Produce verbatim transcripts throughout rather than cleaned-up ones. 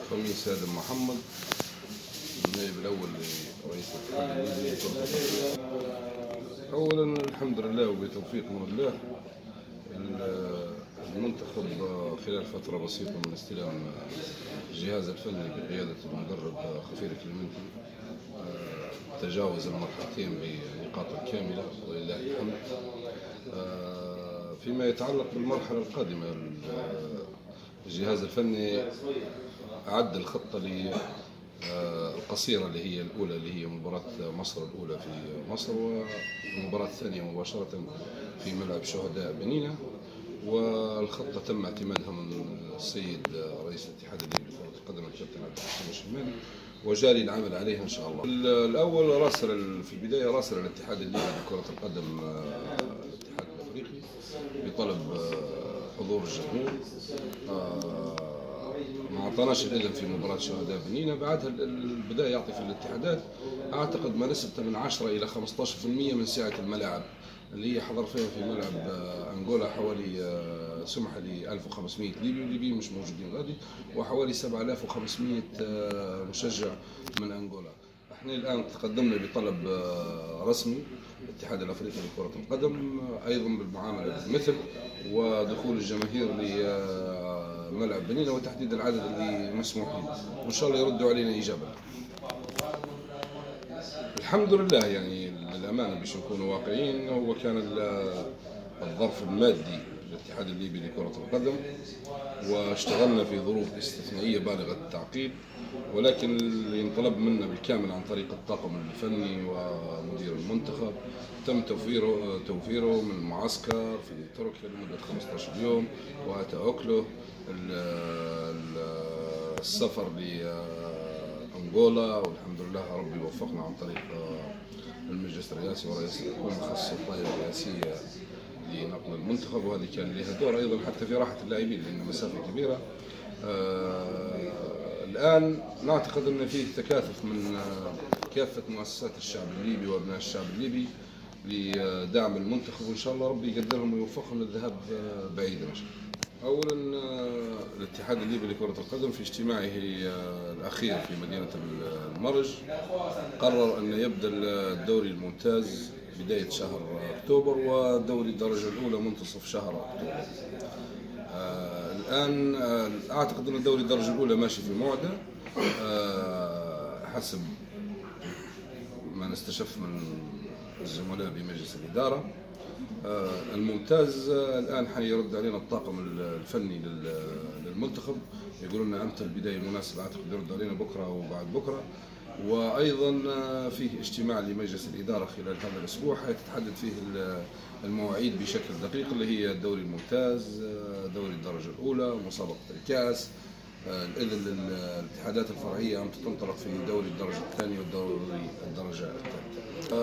الخميس آدم محمد، النائب الأول لرئيس الاتحاد الليبي لكرة القدم. أولا الحمد لله وبتوفيق من الله المنتخب خلال فترة بسيطة من استلام الجهاز الفني بقيادة المدرب خفير كليمنتي تجاوز المرحلتين بنقاط كاملة ولله الحمد. فيما يتعلق بالمرحلة القادمة الجهاز الفني أعد الخطة القصيرة اللي هي الأولى اللي هي مباراة مصر الأولى في مصر، والمباراة الثانية مباشرة في ملعب شهداء بنينة، والخطة تم اعتمادها من السيد رئيس الاتحاد الليبي لكرة القدم الكابتن عبد الحكيم الشمالي، وجاري العمل عليها إن شاء الله. الأول راسل في البداية راسل الاتحاد الليبي لكرة القدم الاتحاد الأفريقي بطلب حضور الجمهور، ما اعطاناش الاذن في مباراه شهداء بنينة. بعدها البدايه يعطي في الاتحادات اعتقد ما نسبته من عشرة الى خمسة عشر بالمئة من سعه الملاعب اللي هي حضر فيها في ملعب انغولا حوالي سمح ل ألف وخمسمئة ليبي، والليبيين مش موجودين غادي، وحوالي سبعة آلاف وخمسمئة مشجع من انغولا. احنا الان تقدمنا بطلب رسمي الاتحاد الافريقي لكره القدم ايضا بالمعامله بالمثل ودخول الجماهير لملعب بنينة وتحديد العدد اللي مسموح به، وان شاء الله يردوا علينا اجابه. الحمد لله يعني للامانه باش نكونوا واقعيين، هو كان الظرف المادي للاتحاد الليبي لكره القدم واشتغلنا في ظروف استثنائيه بالغه التعقيد، ولكن اللي انطلب منا بالكامل عن طريق الطاقم الفني ومدير المنتخب تم توفيره توفيره من المعسكر في تركيا لمده خمسة عشر يوم، وتأكله السفر لأنغولا، والحمد لله ربي وفقنا عن طريق المجلس الرئاسي ورئيس الحكومه خاصه الطائره الرئاسيه لنقل المنتخب، وهذه كان لها دور ايضا حتى في راحه اللاعبين لان مسافه كبيره. آه الان نعتقد ان فيه تكاتف من كافه مؤسسات الشعب الليبي وابناء الشعب الليبي لدعم المنتخب، وان شاء الله ربي يقدرهم ويوفقهم للذهاب بعيدا ان شاء الله. اولا الاتحاد الليبي لكره القدم في اجتماعه الاخير في مدينه المرج قرر ان يبدا الدوري الممتاز بدايه شهر اكتوبر، ودوري الدرجه الاولى منتصف شهر اكتوبر. آه الان آه اعتقد ان دوري الدرجه الاولى ماشي في موعده آه حسب ما نستشف من الزملاء بمجلس الاداره. آه الممتاز آه الان حيرد علينا الطاقم الفني للمنتخب، يقولون لنا امتى البدايه المناسبه، اعتقد يرد علينا بكره او بعد بكره. وايضا فيه اجتماع لمجلس الاداره خلال هذا الاسبوع حيتحدد فيه المواعيد بشكل دقيق اللي هي الدوري الممتاز، دوري الدرجه الاولى، مسابقه الكاس، الاذن للاتحادات الفرعيه ان تنطلق في دوري الدرجه الثانيه ودوري الدرجه الثالثه.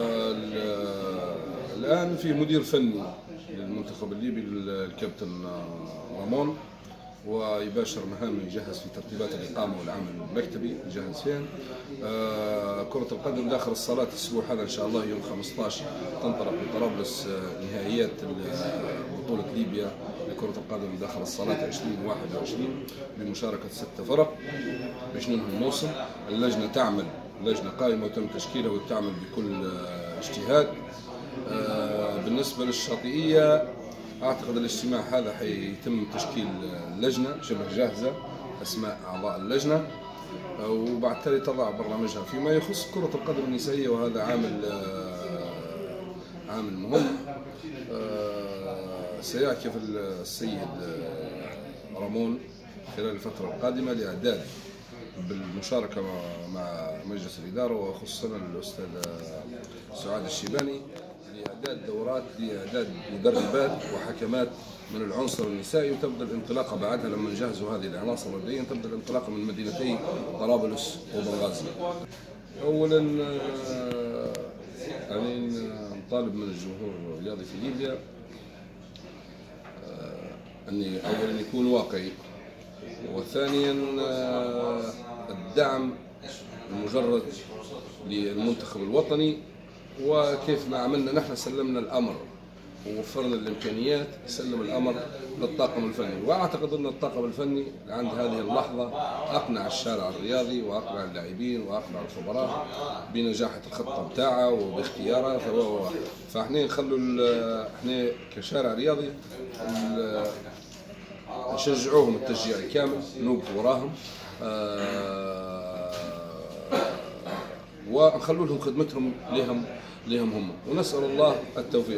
الان في مدير فني للمنتخب الليبي الكابتن رامون، ويباشر مهام يجهز في ترتيبات الإقامة والعمل المكتبي يجهز فيها. آه كرة القدم داخل الصالات الأسبوع هذا إن شاء الله يوم خمسة عشر تنطلق بطرابلس نهائيات بطولة ليبيا لكرة القدم داخل الصالات عشرين واحد وعشرين بمشاركة ست فرق باش ننهي الموسم. اللجنة تعمل لجنة قائمة وتم تشكيلها وتعمل بكل اجتهاد. آه بالنسبة للشاطئية اعتقد الاجتماع هذا حيتم تشكيل اللجنه شبه جاهزه اسماء اعضاء اللجنه، وبعد ذلك تضع برنامجها فيما يخص كره القدم النسائيه، وهذا عامل عامل مهم. سيعكف السيد رامون خلال الفتره القادمه لاعداد بالمشاركه مع مجلس الاداره وخصوصا الاستاذ سعاد الشيباني لإعداد دورات لإعداد مدربات وحكمات من العنصر النسائي، وتبدأ الانطلاقة بعدها لما نجهزوا هذه العناصر مبدئيا تبدأ الانطلاقة من مدينتي طرابلس وبنغازي. أولا يعني نطالب من الجمهور الرياضي في ليبيا أن أولا يكون واقعي، وثانيا الدعم المجرد للمنتخب الوطني، وكيف ما عملنا نحن سلمنا الأمر ووفر لنا الامكانيات يسلم الامر للطاقم الفني. واعتقد ان الطاقم الفني عند هذه اللحظه اقنع الشارع الرياضي واقنع اللاعبين واقنع الخبراء بنجاح الخطه بتاعه وباختيارها. فاحنا نخلوا احنا كشارع رياضي نشجعوهم التشجيع الكامل، نوقف وراهم، آه ونخلوا لهم خدمتهم لهم لهم هم، ونسال الله التوفيق.